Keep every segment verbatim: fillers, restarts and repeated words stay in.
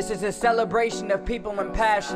This is a celebration of people and passion.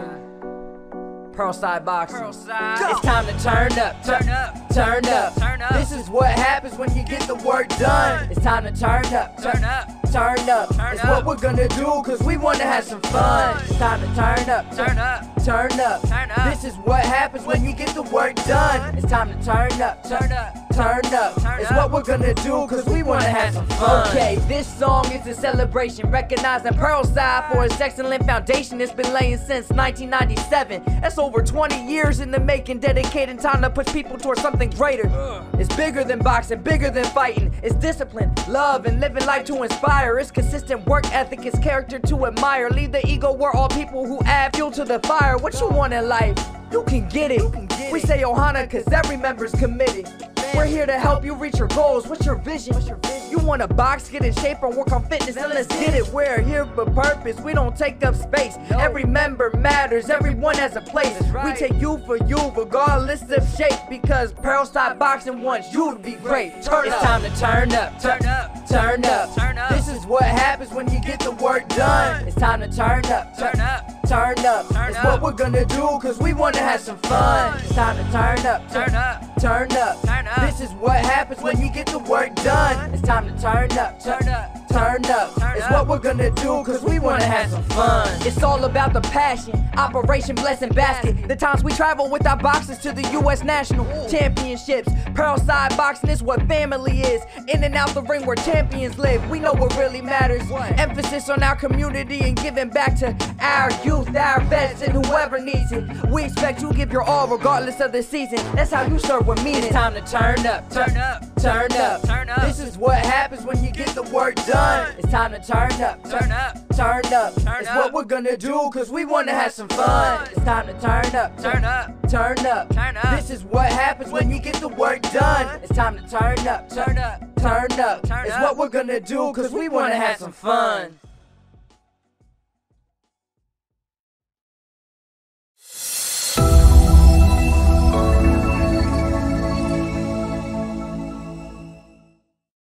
Pearlside Boxing. Pearlside. It's time to turn up, Turn up. turn up, Turn up. This is what happens when you get the work done. It's time to turn up, Turn up. turn up. Turn It's up. what we're gonna do, cause we wanna have some fun. It's time to turn up, Turn up. turn up. Turn up. This is what happens when you get the work done. It's time to turn up, Turn up. turn up. Turn It's up. what we're gonna do, cause we wanna have some fun. Okay, this song is a celebration, recognizing Pearlside for its excellent foundation it's been laying since nineteen ninety-seven. That's over twenty years in the making, dedicating time to push people towards something greater. It's bigger than boxing, bigger than fighting. It's discipline, love, and living life to inspire. It's consistent work ethic, it's character to admire. Leave the ego where all people who add fuel to the fire. What you want in life, you can get it. We say Ohana cause every member's committed. We're here to help you reach your goals. What's your vision? You wanna box, get in shape, or work on fitness, then let's get it. We're here for purpose, we don't take up space. Every member matters, everyone has a place. We take you for you, regardless of shape, because Pearlside Boxing wants you to be great. Turn it's time to turn up, Turn up. turn up. Turn up. This is what happens when you get the work done. It's time to turn up, Turn up. turn up. Turn It's up. what we're gonna do, cause we wanna have some fun. It's time to turn up, Turn up. turn up. Turn up. This is what happens when you get the work done. It's time to turn up, Turn up. turn up. Turn It's up. what we're gonna do, cause we wanna have some fun. It's all about the passion, Operation Blessing Basket. The times we travel with our boxers to the U S National Championships. Pearlside Boxing is what family is. In and out the ring where champions live. We know what really matters. Emphasis on our community and giving back to our youth, our vets, and whoever needs it. We expect you to give your all regardless of the season. That's how you serve with meaning. It's time to turn up, Turn up. turn up. Turn up. This is what happens when you get the work done. It's time to turn up, Turn up. turn up. Turn It's up. what we're gonna do, cause we wanna have some fun. It's time to turn up, Turn up. turn up. Turn up. This is what happens when you get the work done. It's time to turn up, Turn up. turn up. Turn It's up. what we're gonna do, cause we wanna have some fun.